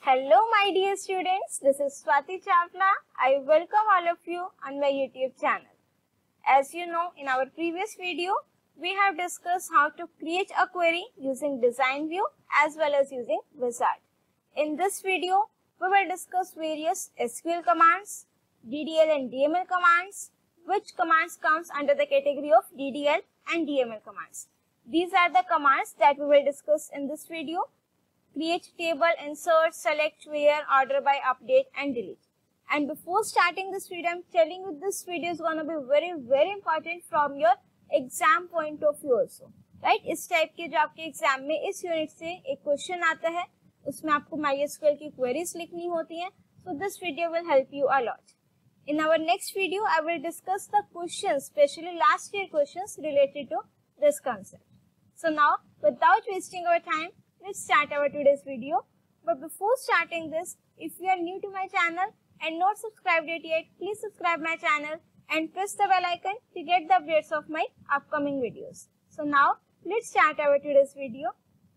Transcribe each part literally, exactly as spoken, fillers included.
Hello my dear students, this is Swati Chawla. I welcome all of you on my YouTube channel. As you know, in our previous video, we have discussed how to create a query using design view as well as using wizard. In this video, we will discuss various S Q L commands, D D L and D M L commands, which commands comes under the category of D D L and D M L commands. These are the commands that we will discuss in this video. Create table, insert, select, where, order by, update and delete. And before starting this video, I'm telling you this video is going to be very very important from your exam point of view also. Right? इस type के जो आपके exam में इस unit से एक question आता है, उसमें आपको MySQL की क्वेरीज लिखनी होती हैं. So this video will help you a lot. In our next video, I will discuss the questions, especially last year questions related to this concept. So now, without wasting our time, let's start our today's video. But before starting this, if you are new to my channel and not subscribed it yet, please subscribe my channel and press the bell icon to get the updates of my upcoming videos. So now, let's start our today's video.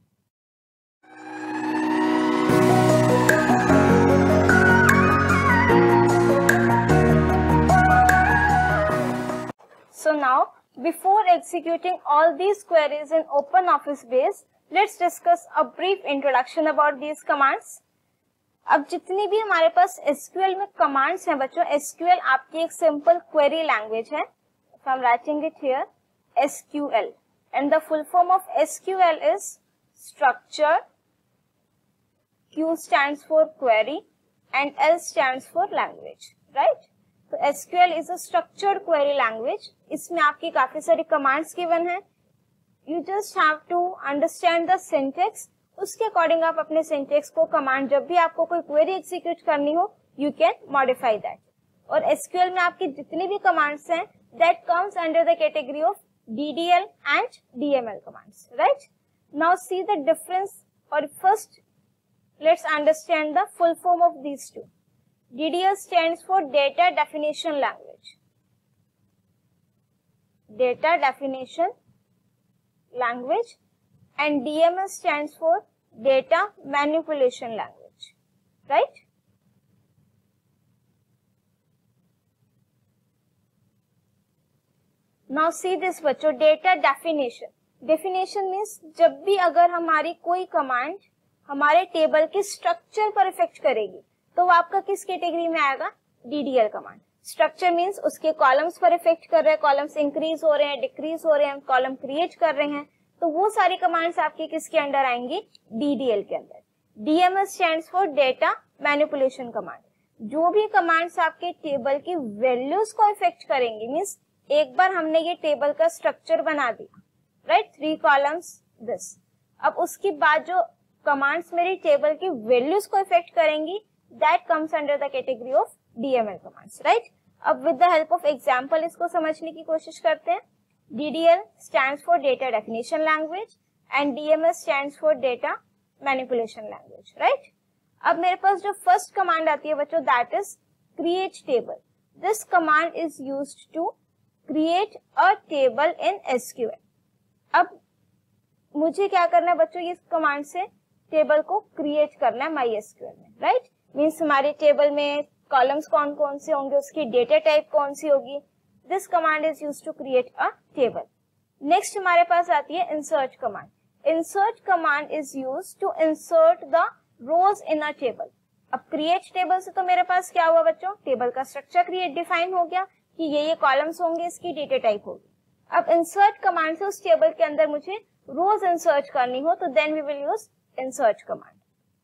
So now, before executing all these queries in OpenOffice Base, let's discuss a brief introduction about these commands. अब जितनी भी हमारे पास S Q L में commands हैं बच्चों, S Q L आपकी एक simple query language है. So I'm writing it here, S Q L. And the full form of S Q L is structure, Q stands for query, and L stands for language, right? So S Q L is a structured query language. इसमें आपकी काफी सारी commands given हैं. You just have to understand the syntax. उसके according आप अपने syntax को command जब भी आपको कोई क्वेरी एग्जीक्यूट करनी हो, you can modify that. और S Q L में आपकी जितनी भी कमांड्स हैं, that comes under the category of D D L and D M L commands, right? Now see the difference. Or first, let's understand the full form of these two. D D L stands for Data Definition Language. Data Definition Language, and D M L stands for Data Manipulation Language, right? Now see this बच्चों, data definition. Definition means जब भी अगर हमारी कोई command हमारे table के structure पर effect करेगी, तो वो आपका किस कैटेगरी में आएगा? D D L command. Structure means उसके कॉलम्स पर इफेक्ट कर रहे हैं, कॉलम्स इंक्रीज हो रहे हैं, डिक्रीज हो रहे हैं, कॉलम क्रिएट कर रहे हैं, तो वो सारी कमांड्स आपके किसके अंडर आएंगी? D D L के अंदर. D M L stands for data manipulation command. जो भी कमांड्स आपके टेबल की वैल्यूज को इफेक्ट करेंगी, मीन्स एक बार हमने ये टेबल का स्ट्रक्चर बना दिया, राइट, थ्री कॉलम्स दिस. अब उसके बाद जो कमांड्स मेरी टेबल की वैल्यूज को इफेक्ट करेंगी, that comes under the category of D M L commands, right? अब with the help of example इसको समझने की कोशिश करते हैं. D D L stands for Data Definition Language and D M L stands for Data Manipulation Language, right? अब मेरे पास जो first command आती है बच्चों, that is create table. This command is used to create a table in S Q L. अब मुझे क्या करना है बच्चों, इस कमांड से टेबल को क्रिएट करना है MySQL में, राइट? मीन्स हमारे टेबल में कॉलम्स कौन कौन से होंगे, उसकी डेटा टाइप कौन सी होगी. This command is used to create a table. Next हमारे पास आती है insert command. Insert command is used to insert the rows in a table. अब क्रिएट टेबल से तो मेरे पास क्या हुआ बच्चों, टेबल का स्ट्रक्चर क्रिएट डिफाइन हो गया कि ये ये कॉलम्स होंगे, इसकी डेटा टाइप होगी. अब इंसर्ट कमांड से उस टेबल के अंदर मुझे रोज इंसर्ट करनी हो, तो then we will use insert command.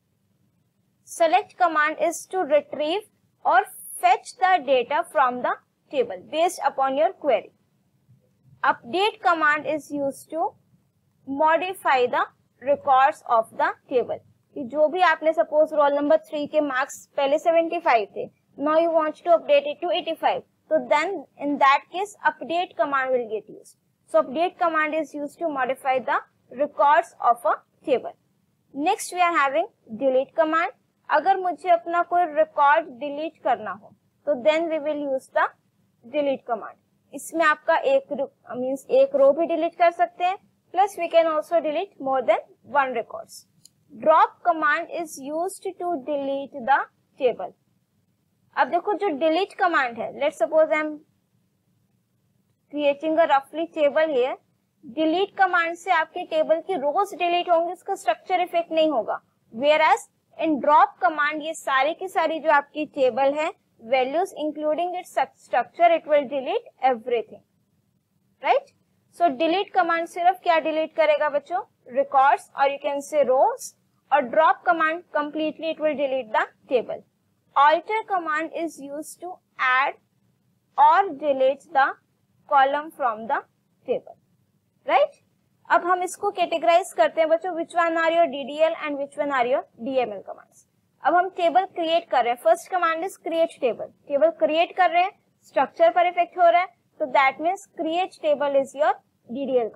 Select command is to retrieve or fetch the data from the table based upon your query. Update command is used to modify the records of the table. कि जो भी आपने suppose roll number three के marks पहले seventy-five थे, now you want to update it to eighty-five, so then in that case update command will get used. So update command is used to modify the records of a table. Next we are having delete command. अगर मुझे अपना कोई record delete करना हो, तो then we will use the delete command. इसमें आपका एक मींस एक रो भी डिलीट कर सकते हैं, plus we can also delete more than one records. Drop command is used to delete the table. अब देखो जो डिलीट कमांड है, let's suppose I am creating a रफली टेबल हियर, डिलीट कमांड से आपके टेबल की रोज डिलीट होंगी, इसका स्ट्रक्चर इफेक्ट नहीं होगा। Whereas in drop command ये सारी की सारी जो आपकी टेबल है, values including its structure, it will delete everything, right. So delete command सिर्फ क्या डिलीट करेगा बच्चों, रिकॉर्ड्स और यू कैन से रोज, और drop command completely it will delete the table. Alter command is used to add और delete the column from the table, right. अब हम इसको कैटेगराइज करते हैं बच्चों, which one are your DDL and which one are your DML commands. अब हम table create कर रहे हैं, first command is create table, table create कर रहे हैं, स्ट्रक्चर पर इफेक्ट हो रहा है, तो that means create table is your DDL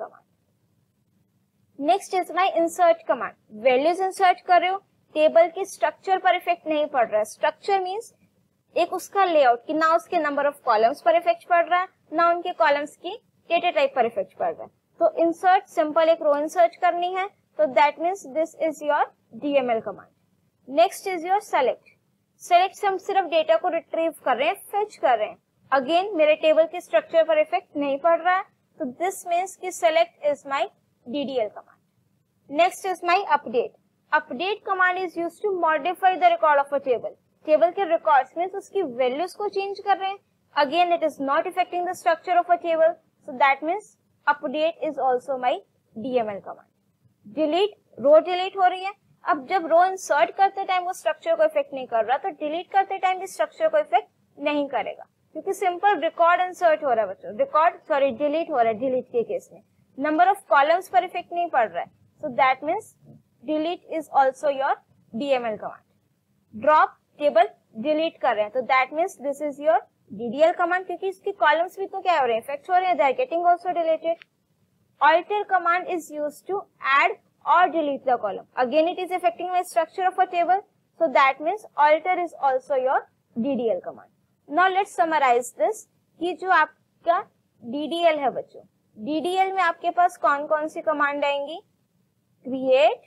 command. Next is my insert command, values insert कर रहे हो, टेबल की स्ट्रक्चर पर इफेक्ट नहीं पड़ रहा है। स्ट्रक्चर मीन्स एक उसका लेआउट कि ना उसके नंबर ऑफ कॉलम्स पर इफेक्ट पड़ रहा है, ना उनके कॉलम्स की डेटा टाइप पर इफेक्ट पड़ रहा है। तो इंसर्ट सिंपल एक रो इंसर्ट करनी है, तो that means this is your DML command. Next is your select, select से हम सिर्फ डेटा को रिट्रीव कर रहे हैं, फेच कर रहे हैं, अगेन मेरे टेबल के स्ट्रक्चर पर इफेक्ट नहीं पड़ रहा है, तो दिस मीन्स कि select is my DDL command. Next is my update, update command is used to modify the record of a table, table के रिकॉर्ड्स मीन्स उसकी वैल्यूज को चेंज कर रहे हैं, again it is not effecting the structure of a table, so that means update is also my DML command. Delete, row delete हो रही है, अब जब रो इंसर्ट करते टाइम वो स्ट्रक्चर को इफेक्ट नहीं कर रहा, तो डिलीट करते टाइम भी स्ट्रक्चर को इफेक्ट नहीं करेगा, क्योंकि सिंपल रिकॉर्ड इंसर्ट हो रहा है बच्चों, रिकॉर्ड सॉरी डिलीट हो रहा है, डिलीट के केस में नंबर ऑफ कॉलम्स पर इफेक्ट नहीं पड़ रहा है, so that means delete is also your DML command. Drop, table delete कर रहे हैं, तो that means this is your DDL command, क्योंकि इसकी कॉलम्स भी तो क्या हो रहे हैं, इफेक्ट हो रहे हैं, they are getting also deleted. Alter command is used to add or delete the column, again it is affecting the structure of a table, so that means alter is also your D D L command. Now let's summarize this कि जो आपका D D L है बच्चों, D D L में आपके पास कौन कौन सी कमांड आएंगी, create,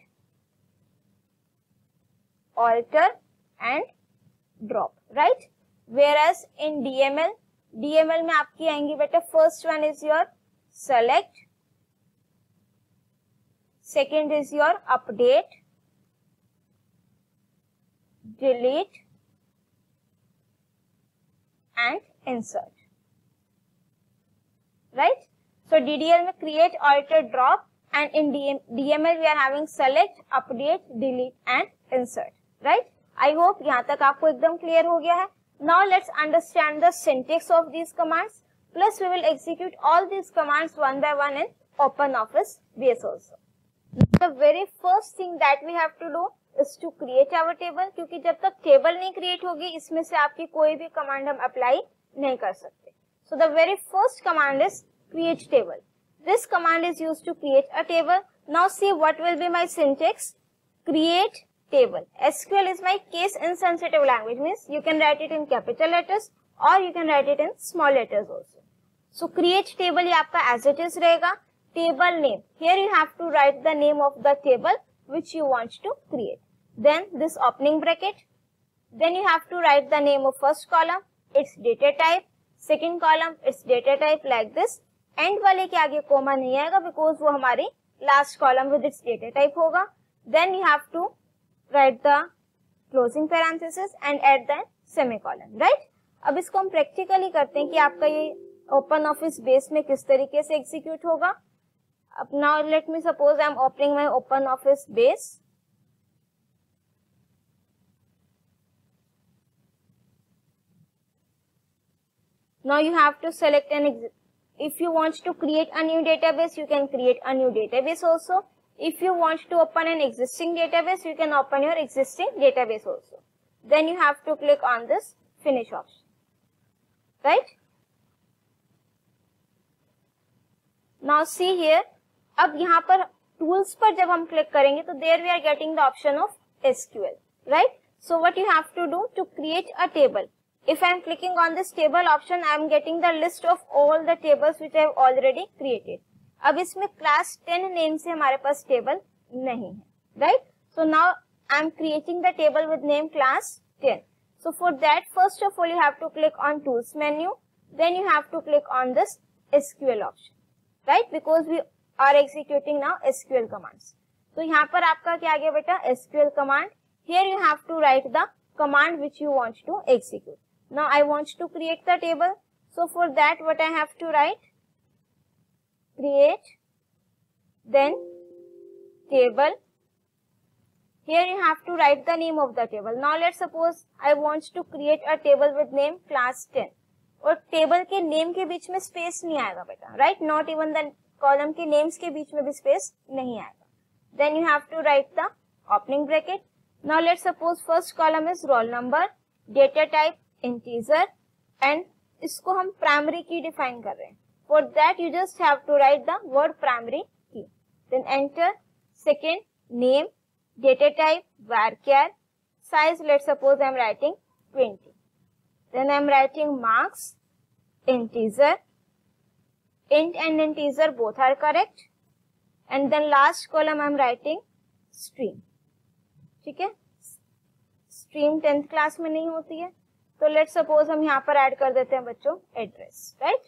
alter and drop, right? Whereas in D M L, D M L में आपकी आएंगी बेटा, first one is your select, second is your update, delete and insert, right? So D D L में create, alter, drop, and in D M L we are having select, update, delete and insert, right? I hope यहाँ तक आपको एकदम clear हो गया है. Now let's understand the syntax of these commands. Plus we will execute all these commands one by one in OpenOffice base also. The very first thing that we have to do is to create our table, क्योंकि जब तक table नहीं create होगी इसमें से आपकी कोई भी कमांड हम अप्लाई नहीं कर सकते. So the very first command is create table. This command is used to create a table. Now see what will be my syntax. Create table. S Q L is my case insensitive language, means you can write it in capital letters or you can write it in small letters also. So create table ये आपका as it is रहेगा. Table name. Here you have to write the name of the table which you want to create. Then this opening bracket. Then you have to write the name of first column, its data type. Second column, its data type like this. End वाले के आगे coma नहीं आएगा because वो हमारी last column with its data type होगा. Then you have to write the closing parenthesis and add the semicolon, right? अब इसको हम practically करते हैं कि आपका ये OpenOffice base में किस तरीके से execute होगा. Now let me suppose I am opening my OpenOffice base. Now you have to select an ex if you want to create a new database, you can create a new database also. If you want to open an existing database, you can open your existing database also. Then you have to click on this finish option, right? Now see here, अब यहाँ पर tools पर जब हम click करेंगे तो there we are getting the option of S Q L, right? So what you have to do to create a table. If I am clicking on this table option, I am getting the list of all the tables which I have already created. अब इसमें class ten name से हमारे पास table नहीं है, right? So now I am creating the table with name class ten. So for that, first of all you have to click on tools menu, then you have to click on this S Q L option, right? Because we are executing now S Q L commands. तो यहाँ पर आपका क्या आ गया बेटा, S Q L command. Here you have to write the command which you want to execute. Now I want to create the table. So for that, what I have to write? Create, then table. Here you have to write the name of the table. Now let's suppose I want to create a table with name class ten. और table के name के बीच में space नहीं आएगा बेटा, right? Not even the column के names के बीच में भी स्पेस नहीं आएगा. Then you have to write the opening bracket. Now let's suppose first column is roll number, data type integer, and इसको हम प्राइमरी की डिफाइन कर रहे हैं. For that you just have to write the word primary key. Then enter. Second, name, data type varchar, size let's suppose I am writing twenty. Then I am writing marks, integer, int and integer both are correct, and then last column I am writing stream. ठीक है, stream tenth class में नहीं होती है, तो let's suppose हम यहाँ पर ऐड कर देते हैं बच्चों एड्रेस, राइट?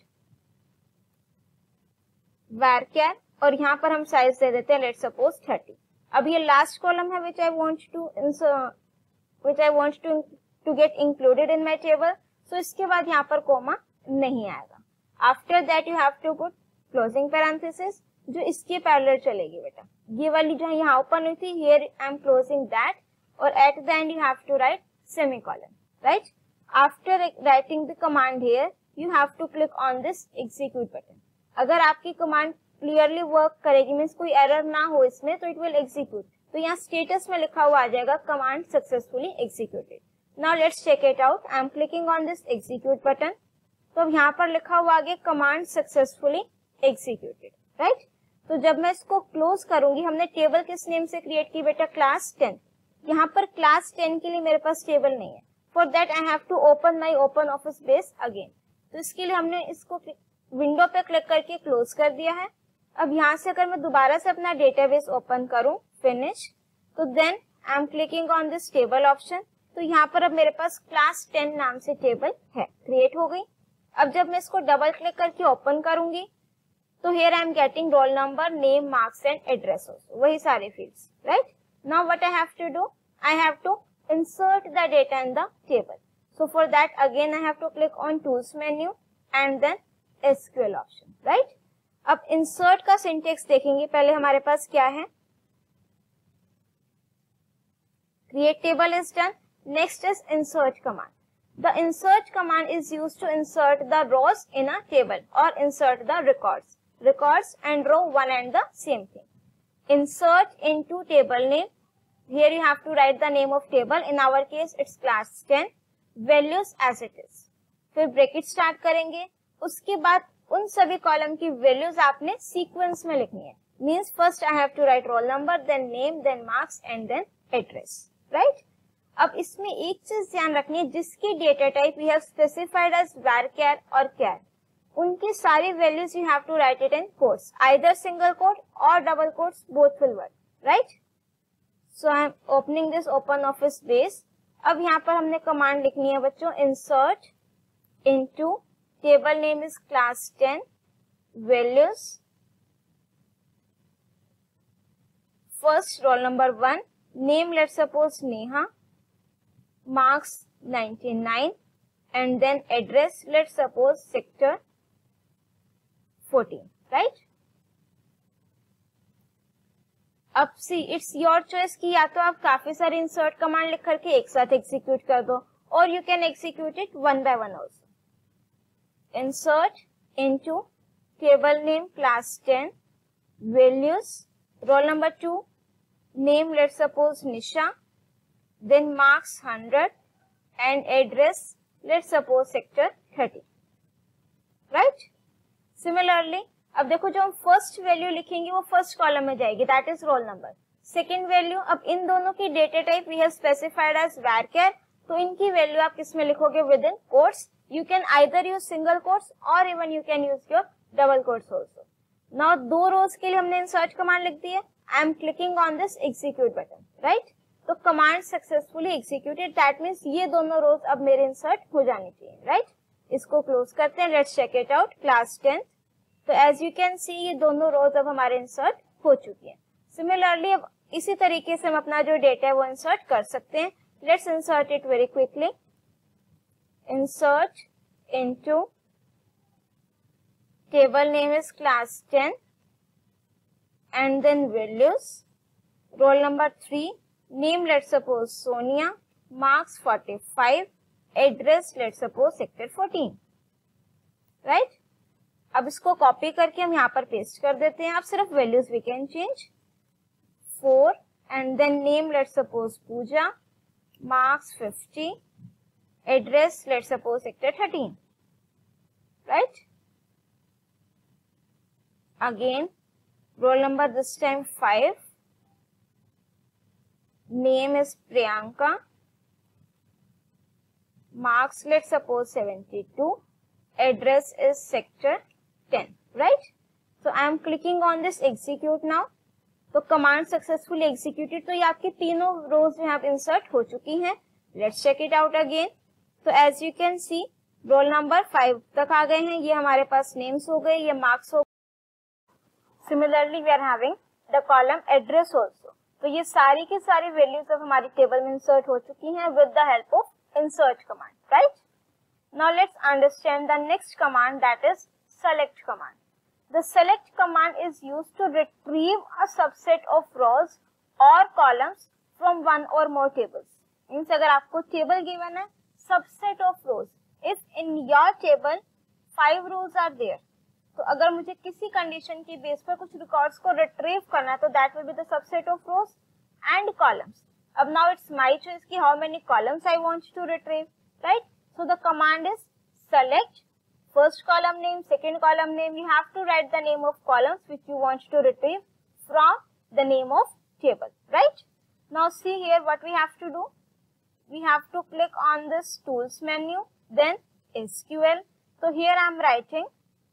varchar, और यहाँ पर हम साइज दे देते हैं let's suppose thirty. अब ये लास्ट कॉलम है which I want to which I want to to get included in my table. So इसके बाद यहाँ पर कोमा नहीं आएगा. After that you have to put closing parenthesis जो इसके पैरेलल चलेगी बेटा. ये वाली जो यहाँ ओपन हुई थी, here I am closing that, और at the end you have to write semicolon, right? After writing the command here, you have to click on this execute button. अगर आपकी कमांड क्लियरली वर्क करेगी, means कोई error ना हो इसमें, तो it will execute. तो यहाँ स्टेटस में लिखा हुआ आ जाएगा command successfully executed. Now let's check it out. I am clicking on this execute button. तो अब यहाँ पर लिखा हुआ आ गया कमांड सक्सेसफुली एग्जीक्यूटेड, राइट? तो जब मैं इसको क्लोज करूंगी, हमने टेबल किस नेम से क्रिएट की बेटा, क्लास टेन. यहाँ पर क्लास टेन के लिए मेरे पास टेबल नहीं है. For that I have to open my open office base again. तो इसके लिए हमने इसको विंडो पे क्लिक करके क्लोज कर दिया है. अब यहाँ से अगर मैं दोबारा से अपना डेटाबेस ओपन करूं, फिनिश, तो then I am clicking on this table option. तो यहाँ पर अब मेरे पास क्लास टेन नाम से टेबल है, क्रिएट हो गई. अब जब मैं इसको डबल क्लिक करके ओपन करूंगी, तो here I am getting roll number, name, marks and address, वही सारे fields, right? Now what I have to do, I have to insert the data in the table. So for that again I have to click on tools menu and then SQL option, right? अब insert का syntax देखेंगे. पहले हमारे पास क्या है, create table is done. Next is insert command. The insert command is used to insert the rows in a table और insert the records. Records and row one and the same thing. Insert into table name. Here you have to write the name of table. In our case it's class ten. Values as it is. फिर bracket start करेंगे. उसके बाद उन सभी column की values आपने sequence में लिखनी है. Means first I have to write roll number, then name, then marks and then address, right? अब इसमें एक चीज ध्यान रखनी है, जिसकी data type we have specified as varchar और char, उनकी सारी values you have to write it in quotes, either single quote और double quotes, both will work, right? So I am opening this open office base. अब यहाँ पर हमने command लिखनी है बच्चों, insert into table name is class ten, values, first roll number one, name let's suppose Neha, marks ninety-nine, and then address let's suppose sector fourteen, right? अब see it's your choice की या तो आप काफी सारे इंसर्ट कमांड लिख करके एक साथ एग्जीक्यूट कर दो, और you can execute it one by one also. Insert into table name class ten, values, roll number two, name let's suppose Nisha, then marks one hundred and address let's suppose sector thirty, right? Similarly, अब देखो जो हम first value लिखेंगे वो first column में जाएगी, that is roll number. Second value, अब इन दोनों की data type we have specified as varchar, तो इनकी वैल्यू आप किसमें लिखोगे, within quotes. You can either use single quotes or even you can use your double quotes also. Now दो रोज के लिए हमने insert कमांड लिख दी है. I am clicking on this execute button, right. तो command successfully executed, that means ये दोनों रोज अब मेरे इंसर्ट हो जानी चाहिए, राइट। इसको क्लोज करते हैं, let's check it out, class tenth. तो एज यू कैन सी ये दोनों रोज अब हमारे इंसर्ट हो चुकी है। सिमिलरली अब इसी तरीके से हम अपना जो डेटा है वो इंसर्ट कर सकते हैं। Let's insert it very quickly. Insert into table name is class ten and then values, roll number three, name let's suppose Sonia, marks forty-five, address let's suppose sector fourteen, right। अब इसको copy करके हम यहाँ पर paste कर देते हैं। अब सिर्फ values we can change, four and then name let's suppose Puja, marks fifty, address let's suppose sector thirteen, right. Again roll number this time five, name is Priyanka, marks let's suppose seventy-two, address is sector ten, right। so I am clicking on this execute now। तो command successfully executed, तो ये आपकी तीनों rows में आप insert हो चुकी हैं। let's check it out again। तो as you can see roll number five तक आ गए हैं, ये हमारे पास names हो गए, ये marks हो। Similarly, we are having the column address also। तो ये सारी की सारी वैल्यूज अब हमारी टेबल में इंसर्ट हो चुकी हैं with the help of insert command, right। Now let's understand the next command, that is select command। The select command is used to retrieve a subset of rows or columns from one or more tables। Means अगर आपको table given है, subset of rows, if in your table five rows are there, तो अगर मुझे किसी condition की base पर कुछ रिकॉर्ड्स को रिट्रीव करना है तो that will be the subset of rows and columns. अब नाउ इट्स माय चॉइस कि how many columns I want to retrieve, right. So the command is select first column name, second column name, you have to write the name of columns which you want to retrieve from the name of table, right. Now see here what we have to do, we have to click on this tools menu, then SQL. तो here I am writing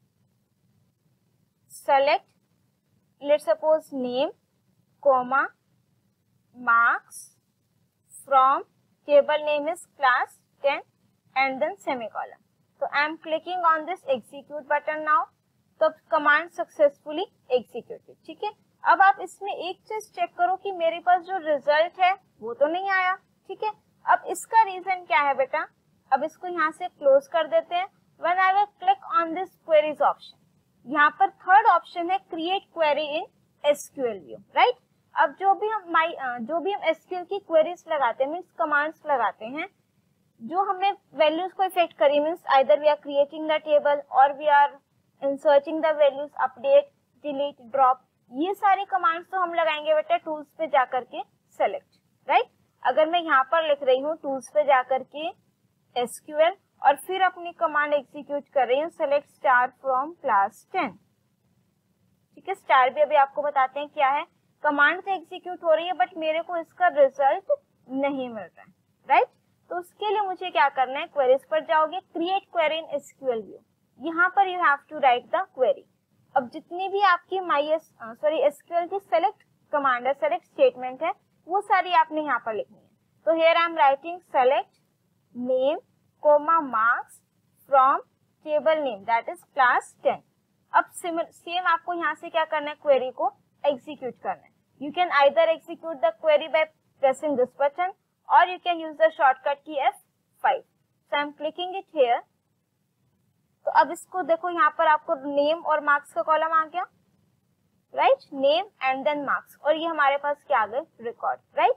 select let's suppose name comma marks from table name is class ten and then semicolon। so I am clicking on this execute button now। तो command successfully executed, ठीक है। अब आप इसमें एक चीज check करो कि मेरे पास जो रिजल्ट है वो तो नहीं आया, ठीक है। अब इसका रीजन क्या है बेटा, अब इसको यहाँ से क्लोज कर देते हैं। When I will click on this queries option, यहाँ पर थर्ड ऑप्शन है create query in SQL view, right. अब जो भी हम माई जो भी हम एसक्यूएल की क्वेरीज लगाते हैं, मींस कमांड्स लगाते हैं, जो हमें वैल्यूज को इफेक्ट करी, means either we are creating the table और we are inserting the values, update, delete, drop, ये सारी कमांड्स तो हम लगाएंगे बेटा टूल्स पे जाकर के सेलेक्ट, राइट। अगर मैं यहाँ पर लिख रही हूँ टूल्स पे जाकर के एसक्यूएल और फिर अपनी कमांड एग्जीक्यूट कर रही हूँ select star from class ten, ठीक है। स्टार भी अभी आपको बताते हैं क्या है, कमांड से एग्जीक्यूट हो रही है बट मेरे को इसका रिजल्ट नहीं मिल रहा है, राइट। तो उसके लिए मुझे क्या करना है, क्वेरीज पर जाओगे, create query in SQL view, यहाँ पर you have to write the query. अब जितनी भी आपकी माई सॉरी एसक्यूएल की सेलेक्ट कमांड है, सेलेक्ट स्टेटमेंट है, वो सारी आपने यहाँ पर लिखनी है। तो here I am writing select name comma marks from table name that is class ten। अब सेम आपको यहाँ से क्या करना है, क्वेरी को एग्जीक्यूट करना है। You can either execute the query by pressing this button और you can use the shortcut key F five. So I am clicking it here. तो अब इसको देखो, यहाँ पर आपको नेम और मार्क्स का कॉलम आ गया, right, name and then marks, और ये हमारे पास क्या आ गए, रिकॉर्ड, राइट।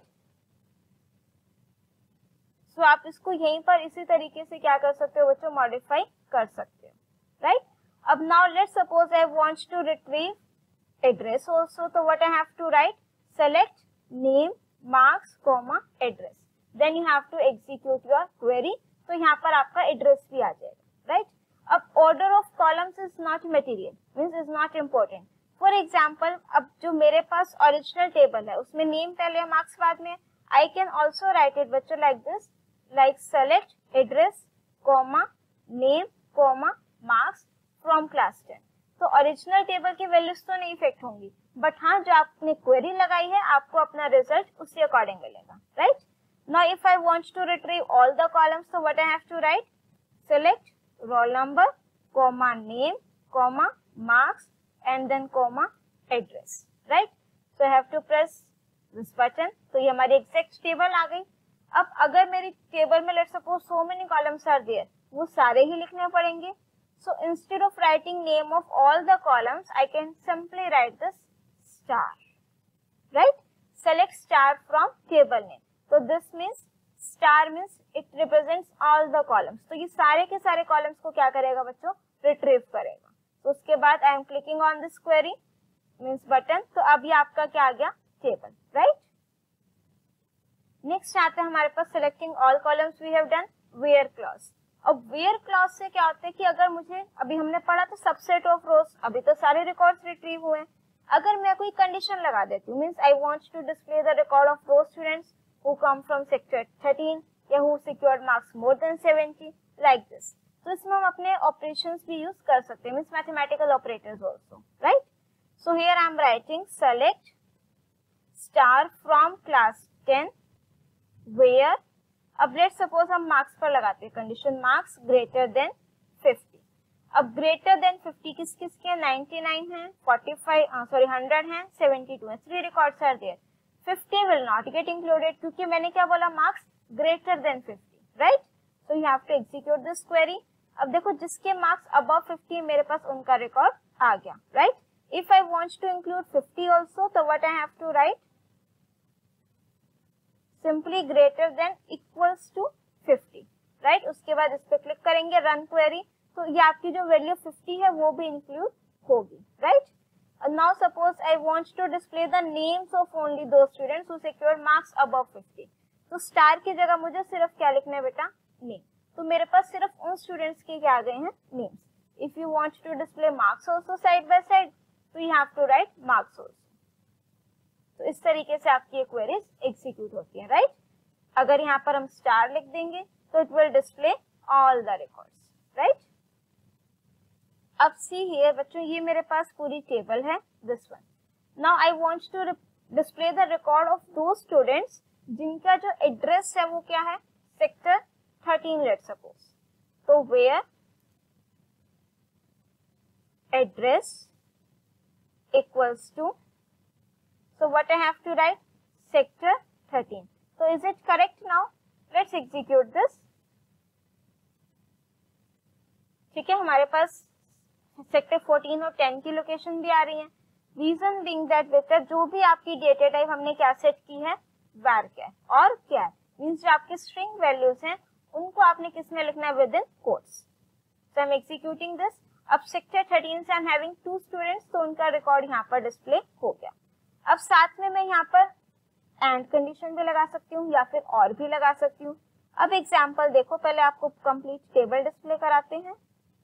सो so, आप इसको यहीं पर इसी तरीके से क्या कर सकते हो बच्चों, मॉडिफाई कर सकते हो, राइट। अब now let's suppose I want to retrieve address also. तो what I have to write, select name marks comma address, then you have to execute your query. तो यहाँ पर आपका एड्रेस भी आ जाएगा, राइट। अब order of columns is not material, means is not important. For example, अब जो मेरे पास ओरिजिनल टेबल है उसमें नेम पहले मार्क्स बाद में, I can also write it बच्चों like this, like select address comma name comma marks from class ten। तो ओरिजिनल टेबल की वैल्यूज तो नहीं इफेक्ट होंगी बट हाँ जो आपने क्वेरी लगाई है आपको अपना रिजल्ट उसी अकॉर्डिंग मिलेगा, right. Now if I want to retrieve all the columns, so what I have to write? Select roll number, comma name, comma marks and then comma address, right? So I have to press this button. तो ये हमारी exact table आ गई। अब अगर मेरी table में let's suppose so many columns are there, वो सारे ही लिखने पड़ेंगे। So instead of writing name of all the columns, I can simply write this star, right? Select star from table name. So this means star means it represents all the columns. तो ये सारे के सारे columns को क्या करेगा बच्चों? retrieve करेगा। तो उसके बाद I am clicking on this query means button। तो अब ये आपका क्या आ गया? table, right? Next आते हैं हमारे पास selecting all columns we have done where clause। अब वेयर क्लॉज से क्या होता है कि अगर मुझे, अभी हमने पढ़ा तो सबसेट ऑफ रोज, अभी तो सारे रिकॉर्ड्स रिट्रीव हुए हैं। अगर मैं कोई कंडीशन लगा देती हूँ, means I want to display the record of those students who come from sector thirteen या who secured marks more than seventy, like this. तो इसमें हम अपने ऑपरेशंस भी यूज कर सकते हैं, means mathematical operators also, right. So here I am writing select star from class ten where, अब लेट सपोज हम मार्क्स पर लगाते हैं condition marks greater than fifty. अब ग्रेटर देन फिफ्टी किस किस के? नाइंटी नाइन है, फोर्टी फाइव सॉरी हंड्रेड है, सेवेंटी टू है, three records are there. Fifty will not get included क्योंकि मैंने क्या बोला? Marks greater than fifty, right. So you have to execute this query. अब देखो जिसके मार्क्स अबव फिफ्टी मेरे पास उनका रिकॉर्ड आ गया, right. If I want to include fifty also, तो what I have to write? Simply greater than equals to fifty, right. उसके बाद इस पे क्लिक करेंगे रन क्वेरी, तो ये आपकी जो वैल्यू फिफ्टी है वो भी इंक्लूड होगी, right. Now suppose I want to display the names of only those students who secured marks above fifty. तो स्टार की जगह मुझे सिर्फ क्या लिखना है बेटा? नेम। तो मेरे पास सिर्फ उन स्टूडेंट्स के क्या आ गए हैं? Names. If you want to display marks also side by side, तो you have to write marks also. तो इस तरीके से आपकी ये क्वेरीज एग्जीक्यूट होती है, राइट। अगर यहाँ पर हम स्टार लिख देंगे तो it will display all the records, right. अब सी हियर बच्चों, ये मेरे पास पूरी टेबल है, this one. Now I want to display the record of दो स्टूडेंट्स जिनका जो एड्रेस है वो क्या है? Sector thirteen let suppose. तो where address equals to, so what I have to write? Sector thirteen. So is it correct now? Let's execute this. ठीक है, हमारे पास सेक्टर फोर्टीन और टेन की लोकेशन भी आ रही है। रीजन बीइंग दैट बेटा जो भी आपकी डेटा टाइप हमने क्या सेट की है? var क्या और क्या मीन्स जो आपके स्ट्रिंग वैल्यूज हैं उनको आपने किस में लिखना है? Within quotes. So I am executing this. अब सेक्टर थर्टीन से I am having two students, तो उनका रिकॉर्ड यहाँ पर डिस्प्ले हो गया। अब साथ में मैं यहाँ पर एंड कंडीशन भी लगा सकती हूँ या फिर और भी लगा सकती हूँ। अब एग्जाम्पल देखो, पहले आपको कंप्लीट टेबल डिस्प्ले कराते हैं।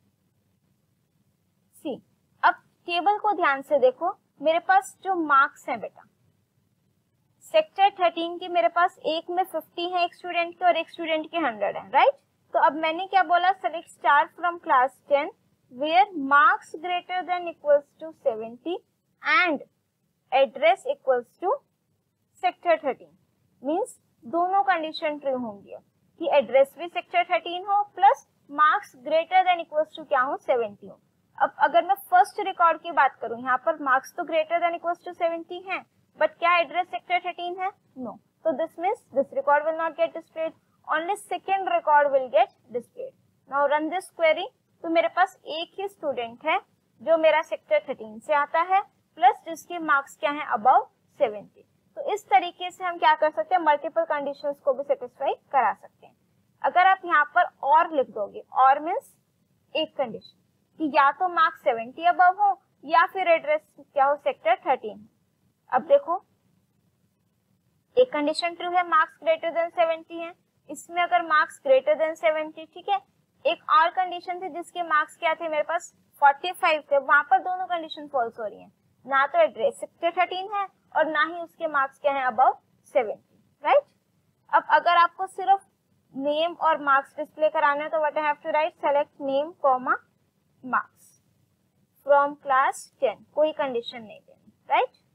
सी, अब टेबल को ध्यान से देखो, मेरे पास जो मार्क्स हैं बेटा सेक्टर थर्टीन की मेरे पास एक में फिफ्टी है एक स्टूडेंट के और एक स्टूडेंट के हंड्रेड है, राइट। तो अब मैंने क्या बोला? Select star from class ten where marks greater than equals to seventy and address equals to sector thirteen. Means दोनों कंडीशन ट्रू होंगी कि एड्रेस भी सेक्टर थर्टीन हो plus marks greater than equals to क्या हो? सेवेंटी हो। अब अगर मैं फर्स्ट रिकॉर्ड की बात करूं, यहाँ पर मार्क्स तो greater than equals to seventy है, बट क्या एड्रेस सेक्टर थर्टीन है? नो। तो this means this record will not get displayed, only second record will get displayed. Now run this query. तो मेरे पास एक ही स्टूडेंट है जो मेरा सेक्टर थर्टीन से आता है प्लस जिसके मार्क्स क्या है? Above seventy. तो इस तरीके से हम क्या कर सकते हैं? मल्टीपल कंडीशंस को भी सेटिस्फाई करा सकते हैं। अगर आप यहाँ पर और लिख दोगे, और मीन्स एक कंडीशन कि या तो मार्क्स सेवेंटी अबव हो या फिर एड्रेस क्या हो? Sector thirteen. अब देखो एक कंडीशन ट्रू है, मार्क्स ग्रेटर देन सेवेंटी है, इसमें अगर मार्क्स ग्रेटर देन सेवेंटी, ठीक है। एक और कंडीशन थी जिसके मार्क्स क्या थे? मेरे पास फोर्टी फाइव थे, वहां पर दोनों कंडीशन फॉल्स हो रही हैं, ना तो एड्रेस सेक्टर थर्टीन है और ना ही उसके मार्क्स क्या है? Above seventy, right. अब अगर आपको सिर्फ नेम और मार्क्स डिस्प्ले कराना है तो what I have to write? Select name comma marks from class ten, कोई कंडीशन नहीं देनी, राइट।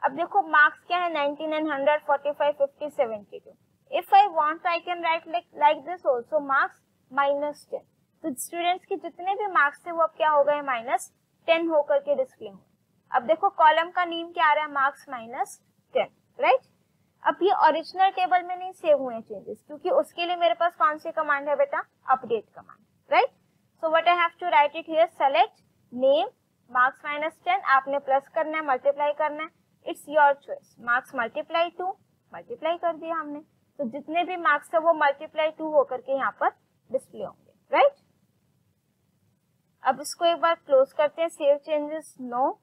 अब देखो मार्क्स क्या है, ninety nine, hundred, forty five, fifty, seventy two. If I want I can write like like this also, marks minus ten. तो students के जितने भी मार्क्स थे वो अब क्या हो गए, माइनस टेन होकर के डिस्प्ले हुए. अब देखो कॉलम का नेम क्या आ रहा है, मार्क्स माइनस टेन, राइट. अब ये ओरिजिनल टेबल में नहीं सेव हुए चेंजेस, क्योंकि उसके लिए मेरे पास कौन सी कमांड है बेटा, update command, right. So what I have to write it here, select name marks minus ten, आपने प्लस करना है, मल्टीप्लाई करना है, it's your choice. Marks multiply two, multiply कर दिया हमने, तो जितने भी मार्क्स है वो मल्टीप्लाई टू होकर के यहाँ पर डिस्प्ले होंगे, राइट. अब इसको एक बार क्लोज करते हैं, सेव चेंजेस नो.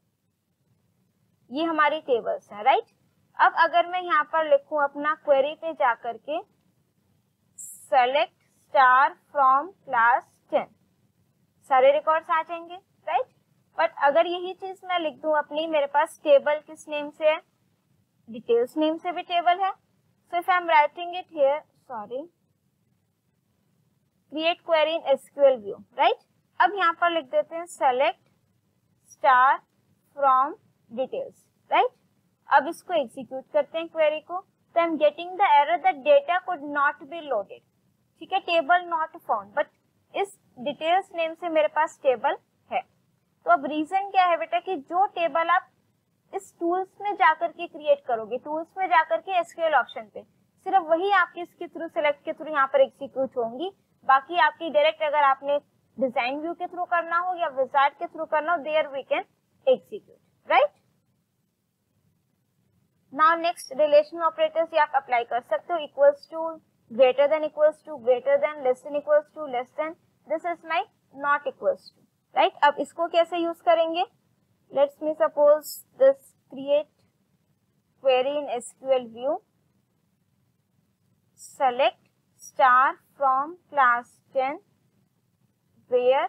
ये हमारी टेबल्स हैं, राइट. अब अगर मैं यहाँ पर लिखूं अपना क्वेरी पे जाकर के select star from class ten, सारे रिकॉर्ड्स आ जाएंगे, राइट. बट अगर यही चीज मैं लिख दूं अपनी, मेरे पास टेबल किस नेम से है, डिटेल्स नेम से भी टेबल है. So if I am writing it here, sorry, create query in SQL view, right. अब यहाँ पर लिख देते हैं select star from details, right. अब इसको एग्जीक्यूट करते हैं क्वेरी को, तो I am getting the error that data could not be loaded. ठीक है, टेबल नॉट फाउंड, बट इस डिटेल्स नेम से मेरे पास टेबल है. तो अब रीजन क्या है बेटा कि जो टेबल आप इस टूल्स में जाकर के क्रिएट करोगे, टूल्स में जाकर के एसक्यूएल ऑप्शन पे, सिर्फ वही आपकी इसके थ्रू, सेलेक्ट के थ्रू यहाँ पर एग्जीक्यूट होंगी. बाकी आपकी डायरेक्ट अगर आपने डिजाइन व्यू के थ्रू करना हो या विजार्ड के थ्रू करना हो, there we can execute, right. Now next relation operators ये आप अप्लाई कर सकते हो, equals to, greater than equals to, greater than, less than equals to, less than, this is my not equals to, right. अब इसको कैसे use करेंगे, let's me suppose this create query in SQL view, select star from class ten where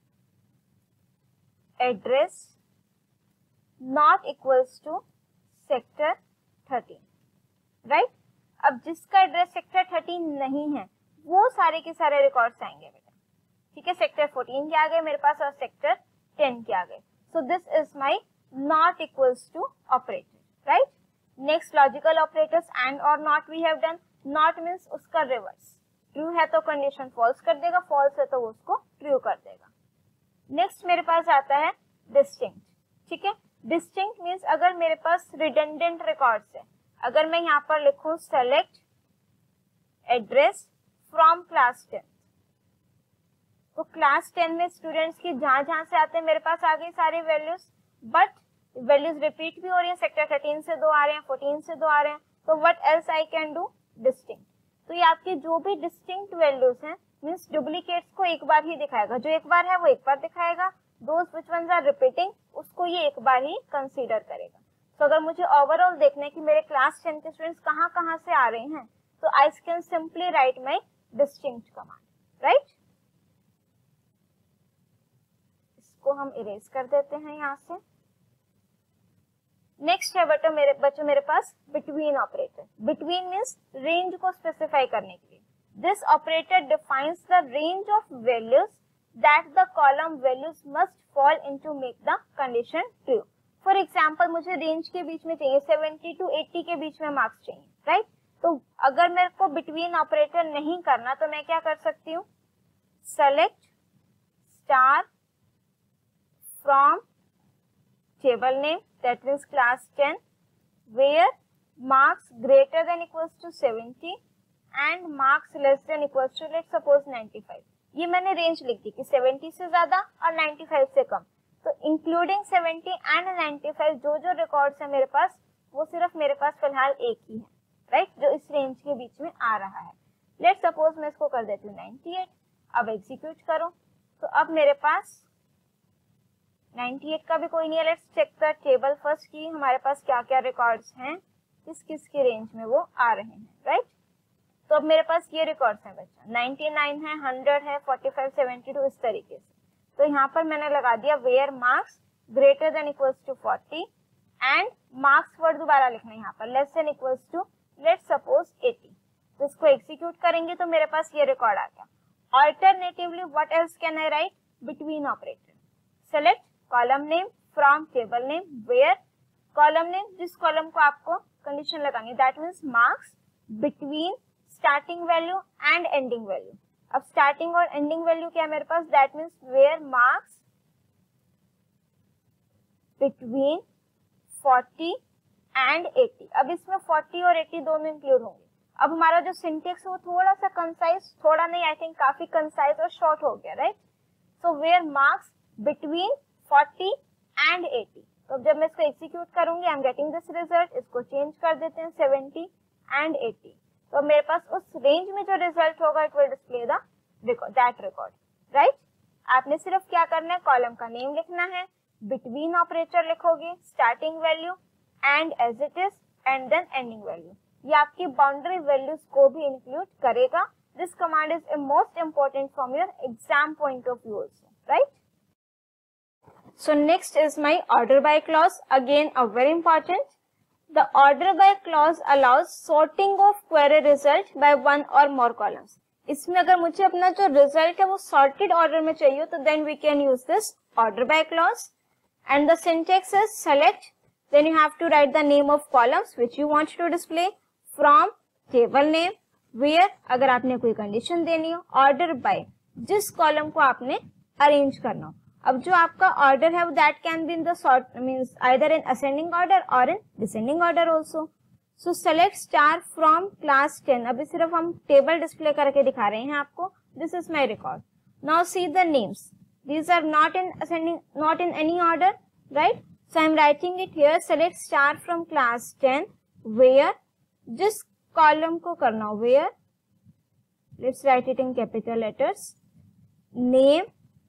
address not equals to sector thirteen, right. अब जिसका address sector thirteen नहीं है वो सारे के सारे रिकॉर्ड्स आएंगे बेटा. ठीक है, सेक्टर फोर्टीन के आ गए मेरे पास और सेक्टर टेन के आ गए. So this is my not equals to operator, right. Next logical operators and or not we have done. Not means उसका रिवर्स, ट्रू है तो कंडीशन फॉल्स कर देगा, फॉल्स है तो वो उसको ट्रू कर देगा. नेक्स्ट मेरे पास आता है डिस्टिंक्ट. ठीक है, डिस्टिंक्ट मींस अगर मेरे पास रिडंडेंट रिकॉर्ड्स है, अगर मैं यहाँ पर लिखूं select address from class ten, तो क्लास टेन में स्टूडेंट्स की जहां जहां से आते हैं मेरे पास आ गई सारी वैल्यूज, बट वैल्यूज रिपीट भी हो रही है, सेक्टर थर्टीन से दो आ रहे हैं, फोर्टीन से दो आ रहे हैं. तो what else I can do, distinct. तो ये आपकी जो भी डिस्टिंक्ट वैल्यूज हैं मींस डुप्लीकेट्स को एक बार ही दिखाएगा, जो एक बार है वो एक बार दिखाएगा, those which ones are repeating उसको ये एक बार ही कंसीडर करेगा. तो अगर मुझे ओवरऑल देखना है कि मेरे क्लास टेन के स्टूडेंट्स कहाँ कहाँ से आ रहे हैं, तो I can simply write my distinct command, right. इसको हम इरेज कर देते हैं यहाँ से. नेक्स्ट है बेटा मेरे बच्चों मेरे पास between operator. Between means range को स्पेसिफाई करने के लिए. This operator defines the range of values that the column values must fall into make the condition true. For example मुझे रेंज के बीच में चाहिए, सेवेंटी टू एटी के बीच में मार्क्स चाहिए, राइट. तो अगर मेरे को बिटवीन ऑपरेटर नहीं करना तो मैं क्या कर सकती हूँ, select star from table name, that means class ten, where marks greater than equals to seventy and marks less than equals to let's suppose ninety-five. ये मैंने रेंज लिख दी कि सेवेंटी से ज्यादा और नाइंटी फाइव से कम. तो including seventy and ninety five जो जो रिकॉर्ड्स है मेरे पास वो सिर्फ मेरे पास फिलहाल एक ही है, राइट, जो इस रेंज के बीच में आ रहा है. लेट्स सपोज मैं इसको कर देती हूँ नाइंटी एट. अब एग्जीक्यूट करो तो अब मेरे पास नाइंटी एट का भी कोई नहीं है. Let's check the table first की हमारे पास क्या क्या रिकॉर्ड्स हैं, किस किस के रेंज में वो आ रहे हैं, राइट. तो अब मेरे पास ये रिकॉर्ड्स हैं बच्चा, नाइंटी नाइन है, हंड्रेड है, फोर्टी फाइव, सेवेंटी टू, इस तरीके से. तो यहाँ पर मैंने लगा दिया where marks greater than equals to forty and marks word दोबारा लिखना है यहाँ पर less than equals to let's suppose eighty. तो इसको एग्जीक्यूट करेंगे तो मेरे पास ये रिकॉर्ड आ गया. Alternatively what else can I write, between operator. Select column name from table name where column name, जिस कॉलम को आपको कंडीशन लगानी, that means marks between starting value and ending value. अब स्टार्टिंग और एंडिंग वैल्यू क्या है मेरे पास, that means where marks between forty and eighty. अब इसमें फोर्टी और एटी दोनों इंक्लूड होंगे। अब हमारा जो सिंटेक्स है वो थोड़ा सा कंसाइज, थोड़ा नहीं आई थिंक काफी कंसाइज और शॉर्ट हो गया, right. So where marks between forty and eighty. तो जब मैं इसको एग्जीक्यूट करूंगी, I am getting this result, इसको चेंज कर देते हैं सेवेंटी एंड एटी। तो मेरे पास उस रेंज में जो रिजल्ट होगा it will display the record, that record, right. आपने सिर्फ क्या करना है, कॉलम का नेम लिखना है, बिटवीन ऑपरेटर लिखोगे, starting value and as it is and then ending value. ये आपकी बाउंड्री वैल्यूज को भी इंक्लूड करेगा। This command is most important from your exam point of view also, right. So next is my order by clause, again a very important. The order by clause allows sorting of query result by one or more columns. इसमें अगर मुझे अपना जो result है वो sorted order में चाहिए तो then we can use this order by clause. And the syntax is select, then you have to write the name of columns which you want to display from table name, where अगर आपने कोई condition देनी हो, order by जिस column को आपने arrange करना हो। अब जो आपका ऑर्डर है वो that can be in the sort means either in ascending order और in descending order also. So select star from class ten. अभी सिर्फ हम टेबल डिस्प्ले करके दिखा रहे हैं आपको। This is my record. Now see the names, these are not in ascending, not in any order, right. So I am writing it here, select star from class ten where, जिस column को करना हो, where, let's write it in capital letters, name,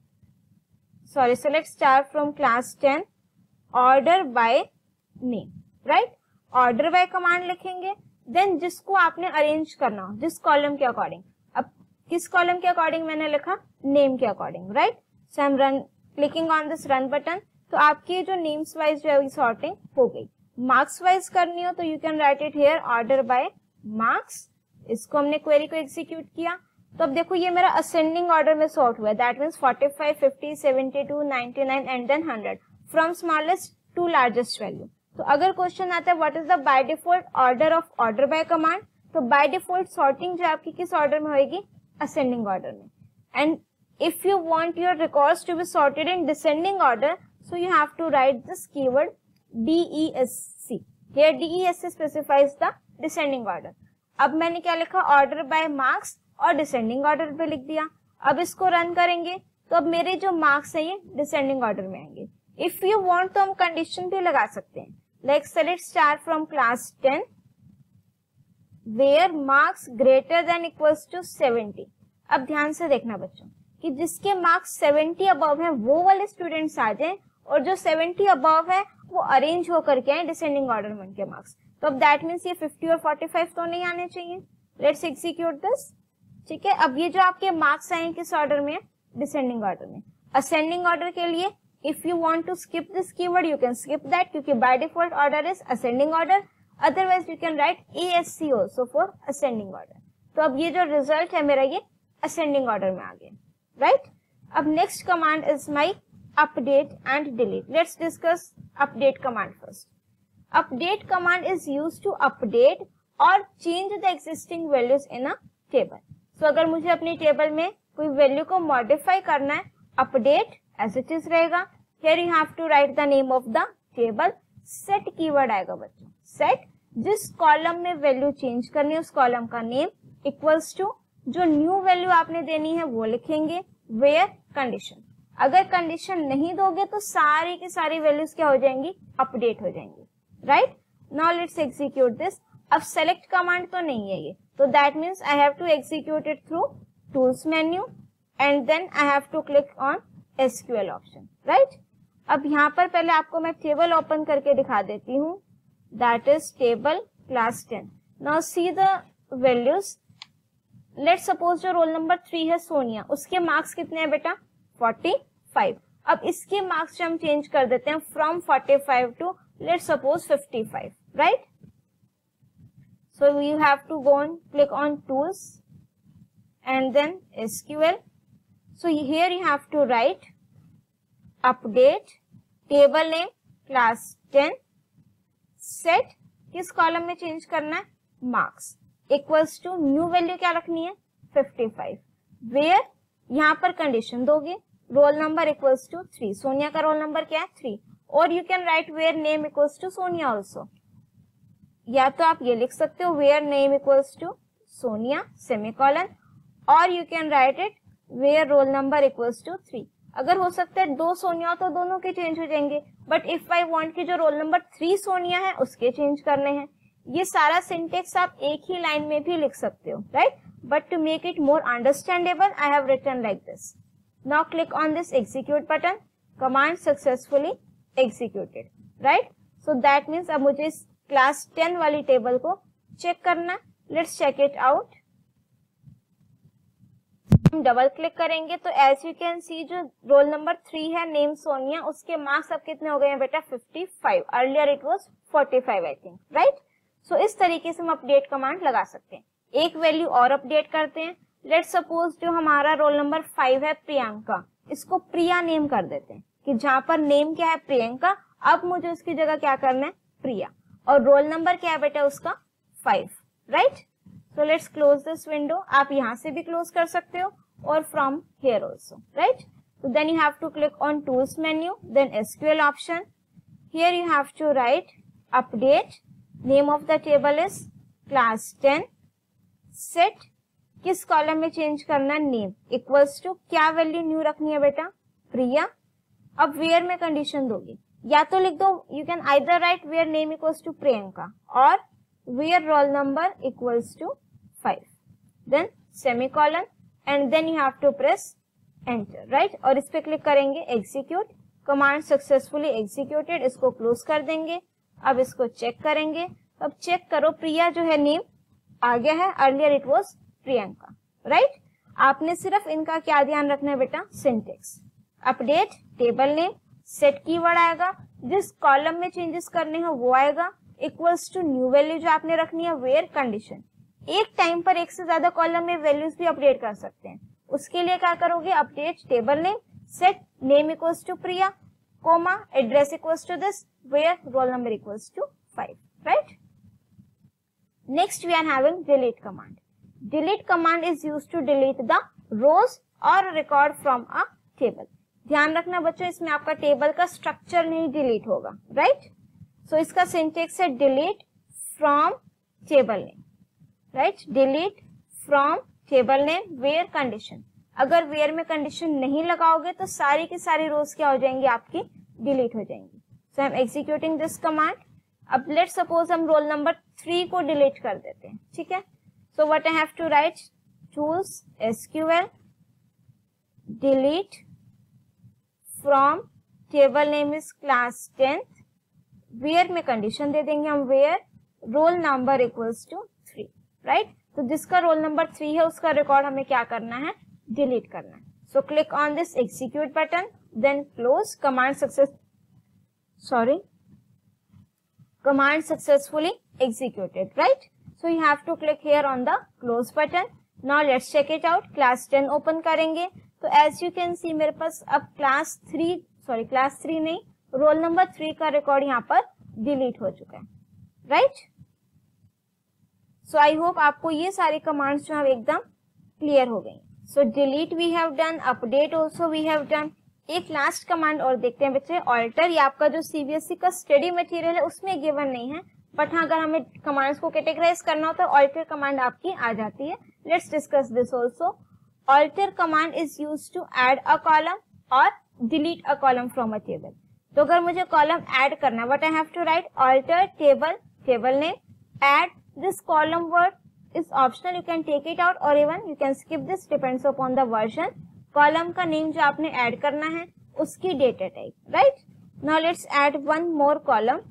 sorry, select star from class ten, order by name, right। order by command लिखेंगे, then जिसको आपने arrange करना हो, जिस कॉलम के अकॉर्डिंग। अब किस कॉलम के अकॉर्डिंग मैंने लिखा, नेम के according, right. So I am run clicking on this run button. तो आपकी जो नेम्स वाइज जो है सॉर्टिंग हो गई। मार्क्स वाइज करनी हो तो you can write it here, order by marks. इसको हमने क्वेरी को एग्जीक्यूट किया तो अब देखो ये मेरा असेंडिंग ऑर्डर में सॉर्ट हुआ है, that means forty five, fifty, seventy two, ninety nine and then hundred from smallest to largest value. तो अगर क्वेश्चन आता है what is the by default order of order by command, तो by default sorting जो आपकी किस order में होगी, असेंडिंग ऑर्डर में। And if you want your records to be sorted in descending order, so you have to write this keyword D E S C। Here D E S C specifies the descending order. अब मैंने क्या लिखा, order by marks और descending order पे लिख दिया। अब इसको रन करेंगे तो अब मेरे जो मार्क्स हैं ये डिसेंडिंग ऑर्डर में आएंगे। इफ यू वांट तो हम कंडीशन भी लगा सकते हैं, like select star from class ten where marks greater than equals to seventy. अब ध्यान से देखना बच्चों कि जिसके मार्क्स सेवेंटी अबव है वो वाले स्टूडेंट्स आ जाएं और जो सेवेंटी अबव है वो अरेंज होकर के आए डिसेंडिंग ऑर्डर में उनके मार्क्स। तो अब दैट मीन्स ये फिफ्टी और फोर्टी फाइव तो नहीं आने चाहिए। लेट्स एग्जीक्यूट दिस, ठीक है। अब ये जो आपके मार्क्स आए किस ऑर्डर में, डिसेंडिंग ऑर्डर में। असेंडिंग ऑर्डर के लिए if you want to skip this keyword you can skip that, क्योंकि by default order is ascending order. Otherwise you can write A S C also for ascending order. तो अब ये जो result है मेरा ये असेंडिंग ऑर्डर में आ गया, राइट। अब next command is my update and delete. Let's discuss update command first. Update command is used to update और change the existing values in a table. तो अगर मुझे अपनी टेबल में कोई वैल्यू को मॉडिफाई करना है, अपडेट एज इट इज रहेगा। Here you have to write the name of the table. Set keyword आएगा बच्चों, सेट, जिस कॉलम में वैल्यू चेंज करनी है उस कॉलम का नेम इक्वल्स टू जो न्यू वैल्यू आपने देनी है वो लिखेंगे, वेयर कंडीशन। अगर कंडीशन नहीं दोगे तो सारी की सारी वैल्यूज क्या हो जाएंगी, अपडेट हो जाएंगी, right. Now let's execute this. अब सेलेक्ट कमांड तो नहीं है ये, तो that means I have to execute it through tools menu and then I have to click on S Q L option, right. अब यहाँ पर पहले आपको मैं टेबल ओपन करके दिखा देती हूँ, that is table class ten. Now see the values. Let's suppose जो रोल नंबर थ्री है सोनिया, उसके मार्क्स कितने हैं बेटा, फोर्टी फाइव। अब इसके मार्क्स हम चेंज कर देते हैं from forty five to let's suppose fifty five, right. So you have to go and click on tools and then S Q L. So here you have to write update table name class ten set किस column में change करना है, marks, equals to new value क्या रखनी है, fifty five, where यहाँ पर condition दोगे, roll number equals to three, Sonia का रोल नंबर क्या है थ्री, और you can write where name equals to Sonia also, या तो आप ये लिख सकते हो where name equals to Sonia semicolon, और you can write it where roll number equals to three. अगर हो सकता है दो सोनिया तो दोनों के चेंज हो जाएंगे, बट इफ आई वांट कि जो रोल नंबर थ्री सोनिया है उसके चेंज करने हैं। ये सारा सिंटेक्स आप एक ही लाइन में भी लिख सकते हो, right, but to make it more understandable I have written like this. Now click on this execute button, command successfully executed, right. So that means अब मुझे इस क्लास टेन वाली टेबल को चेक करना है। Let's check it out. हम double click करेंगे तो एज यू कैन सी जो रोल नंबर थ्री है नेम सोनिया, उसके मार्क्स अब कितने हो गए हैं बेटा, fifty five, earlier it was forty five I think, right. So इस तरीके से हम अपडेट कमांड लगा सकते हैं। एक वैल्यू और अपडेट करते हैं। लेट्स सपोज जो हमारा रोल नंबर फाइव है प्रियंका, इसको प्रिया नेम कर देते हैं कि जहां पर नेम क्या है प्रियंका, अब मुझे उसकी जगह क्या करना है प्रिया, और रोल नंबर क्या है बेटा उसका five, right. So let's close this window. आप यहां से भी क्लोज कर सकते हो और from here also, right. So then you have to click on tools menu, then S Q L option. Here you have to write update, name of the table is class ten, set किस column में change करना है name, equals to क्या value new रखनी है बेटा प्रिया। अब where में कंडीशन दोगे, या तो लिख दो you can either write where name equals to Priyanka और where roll number equals to five, then semicolon, and then you have to press enter, right. और इस पे क्लिक करेंगे एग्जीक्यूट, कमांड सक्सेसफुली एग्जीक्यूटेड, इसको क्लोज कर देंगे। अब इसको चेक करेंगे, अब चेक करो प्रिया जो है नेम आ गया है, earlier it was Priyanka, right. आपने सिर्फ इनका क्या ध्यान रखना है बेटा, syntax, update table name, set keyword आएगा, जिस कॉलम में चेंजेस करने हैं वो आएगा, इक्वल्स टू न्यू वैल्यू जो आपने रखनी है वेयर कंडीशन। एक टाइम पर एक से ज्यादा कॉलम में वैल्यूज भी अपडेट कर सकते हैं, उसके लिए क्या करोगे update table name, set name equals to Priya, comma address equals to this, where roll number equals to five, right. Next we are having delete command. Delete command is used to delete the rows और record from a table. ध्यान रखना बच्चों, इसमें आपका table का structure नहीं delete होगा, right. सो इसका सिंटेक्स है delete from table name, right, delete from table name where condition. अगर वेयर में कंडीशन नहीं लगाओगे तो सारी की सारी रोज क्या हो जाएंगी आपकी, डिलीट हो जाएंगी। So I am executing this command. अब लेट्स सपोज हम रोल नंबर थ्री को डिलीट कर देते हैं, ठीक है। So what I have to write, tools SQL delete from table name is class tenth, where में कंडीशन दे देंगे हम where roll number equals to three, right. तो जिसका रोल नंबर थ्री है उसका रिकॉर्ड हमें क्या करना है, डिलीट करना है। So click on this execute button, then close, command success sorry command successfully executed, right. So you have to click here on the close button. Now let's check it out. Class ten open करेंगे तो as you can see मेरे पास अब class three sorry class three नहीं roll number three का record यहाँ पर delete हो चुका है, राइट। सो आई होप आपको ये सारी कमांड्स जो है एकदम क्लियर हो गई। So delete we have done, update also we have done. एक लास्ट कमांड और देखते हैं बच्चे, ऑल्टर। ये आपका जो सीबीएसई का स्टडी मटेरियल है उसमें गिवन नहीं है, बट हाँ अगर हमें कमांड्स को कैटेगराइज करना हो तो ऑल्टर कमांड आपकी आ जाती है। Let's discuss this also. Alter command is use to add a column और delete a column from a table. तो अगर मुझे कॉलम ऐड करना है, what I have to write, alter table table name, add this column word is optional, you can take it out or even you can skip this, depends upon the version। column का name जो आपने add करना है उसकी data type, right। now let's add one more column।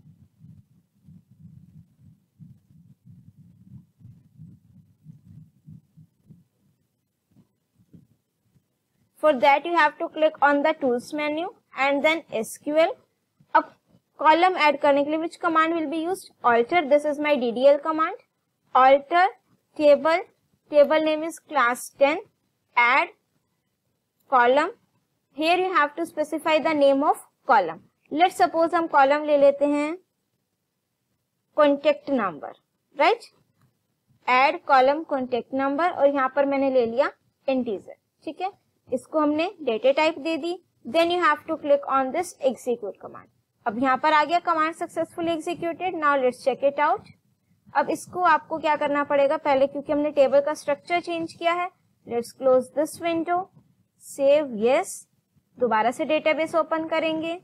for that you have to click on the tools menu and then S Q L। अब column add करने के लिए which command will be used, alter, this is my D D L command, alter table, table name is class ten, add column, here you have to specify the name of column। let's suppose हम column ले लेते हैं contact number, right, add column contact number, और यहाँ पर मैंने ले लिया इंटीजर, ठीक है। इसको हमने डेटा टाइप दे दी। Then you have to click on this execute command. अब यहाँ पर आ गया command successfully executed. Now let's check it out. अब इसको आपको क्या करना पड़ेगा, पहले क्योंकि हमने टेबल का स्ट्रक्चर चेंज किया है, let's close this window, save yes, दोबारा से डेटाबेस ओपन करेंगे।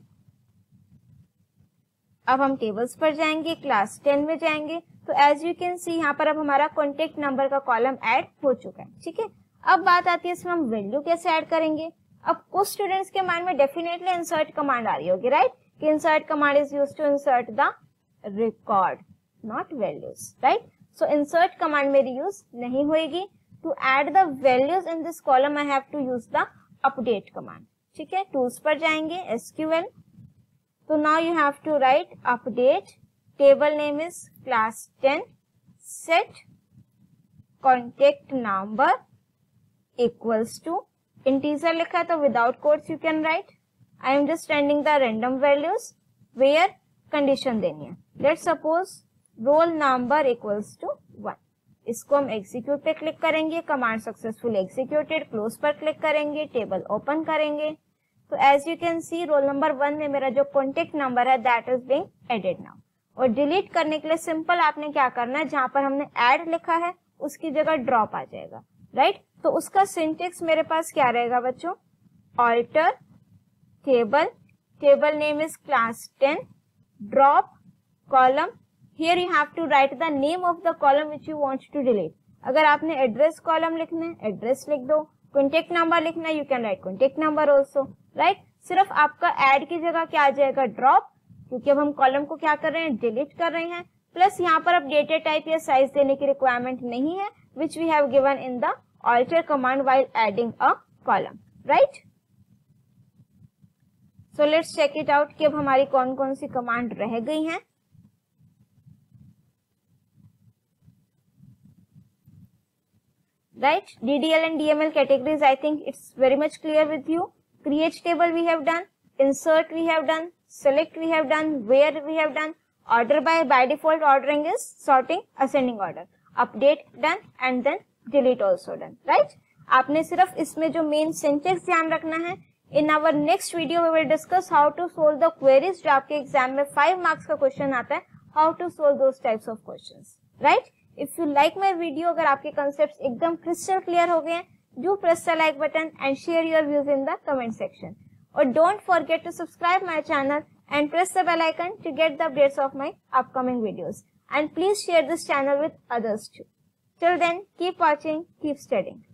अब हम टेबल्स पर जाएंगे, क्लास टेन में जाएंगे, तो एज यू कैन सी यहाँ पर अब हमारा कॉन्टेक्ट नंबर का कॉलम ऐड हो चुका है, ठीक है। अब बात आती है इसमें हम वैल्यू कैसे ऐड करेंगे। अब कुछ स्टूडेंट्स के माइंड में डेफिनेटली इंसर्ट कमांड आ रही होगी, राइट, कि insert command is used to insert the record, not values, right. So insert command मेरी यूज नहीं होगी। To add the values in this column I have to use the update command, ठीक है। Tools पर जाएंगे, SQL, तो now you have to write update, table name is class ten, set contact number equals to, integer लिखा है तो without quotes you can write, I am just sending the random values where condition देनी है। Let's suppose roll number equals to one. इसको हम execute पे click करेंगे, command successful executed, close पर क्लिक करेंगे, टेबल ओपन करेंगे, तो as you can see roll number one में मेरा जो कॉन्टेक्ट नंबर है that is being added now. और डिलीट करने के लिए सिंपल आपने क्या करना है, जहां पर हमने ऐड लिखा है उसकी जगह ड्रॉप आ जाएगा, राइट। तो उसका सिंटेक्स मेरे पास क्या रहेगा बच्चों, alter table, table name is class ten, drop column, here you have to write the name of the column which you want to delete. अगर आपने एड्रेस कॉलम लिखना है एड्रेस लिख दो, कॉन्टेक्ट नंबर लिखना है you can write contact number also, right. सिर्फ आपका ऐड की जगह क्या आ जाएगा, ड्रॉप, क्योंकि अब हम कॉलम को क्या कर रहे हैं, डिलीट कर रहे हैं। प्लस यहाँ पर अब डेटा टाइप या साइज देने की रिक्वायरमेंट नहीं है, which we have given in the alter command while adding a column, right? So let's check it out कि अब हमारी कौन कौन सी कमांड रह गई हैं। Right? D D L and D M L categories, I think it's very much clear with you. Create table we have done, insert we have done, select we have done, where we have done, order by by default ordering is sorting ascending order, update done, and then delete also done, right. आपने सिर्फ इसमें जो main syntax ध्यान रखना है। In our next video we will discuss how to solve the queries, जो आपके exam में फाइव मार्क्स का क्वेश्चन आता है, how to solve those types of questions, right. If you like my video, अगर आपके कॉन्सेप्ट्स एकदम क्रिस्टल क्लियर हो गए हैं, do press the like button and share your views in the comment section, और don't forget to subscribe my channel and press the bell icon to get the updates of my upcoming videos, and please share this channel with others too. Till then, keep watching, keep studying.